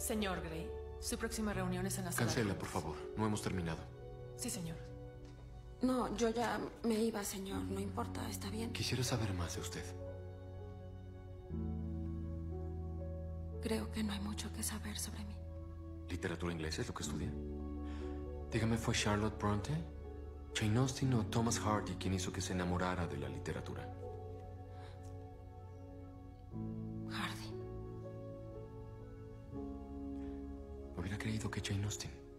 Señor Gray, su próxima reunión es en la sala. Cancela, por favor. No hemos terminado. Sí, señor. No, yo ya me iba, señor. No importa, está bien. Quisiera saber más de usted. Creo que no hay mucho que saber sobre mí. ¿Literatura inglesa es lo que estudia? Dígame, ¿fue Charlotte Bronte, Jane Austen o Thomas Hardy quien hizo que se enamorara de la literatura? Hardy. Hubiera creído que Jane Austen.